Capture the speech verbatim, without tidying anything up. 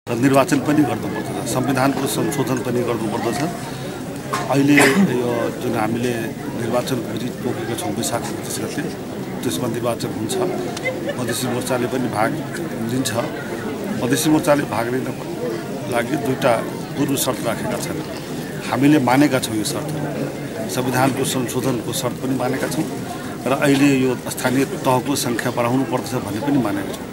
र निर्वाचन पनि गर्नुपर्दछ, संविधानको संशोधन पनि गर्नुपर्दछ। अहिले यो जुन हामीले निर्वाचन खोजी तोकेका छौँ वैशाख उन्तिस गते, त्यसमा निर्वाचन हुन्छ। मधेसी मोर्चाले पनि भाग लिन्छ। मधेसी मोर्चाले भाग लिनको लागि दुईवटा पूर्व शर्त राखेका छन्। हामीले मानेका छौँ यो शर्तहरू, संविधानको संशोधनको शर्त पनि मानेका छौँ र अहिले यो स्थानीय तहको सङ्ख्या बढाउनु पर्दछ भन्ने पनि मानेका छौँ।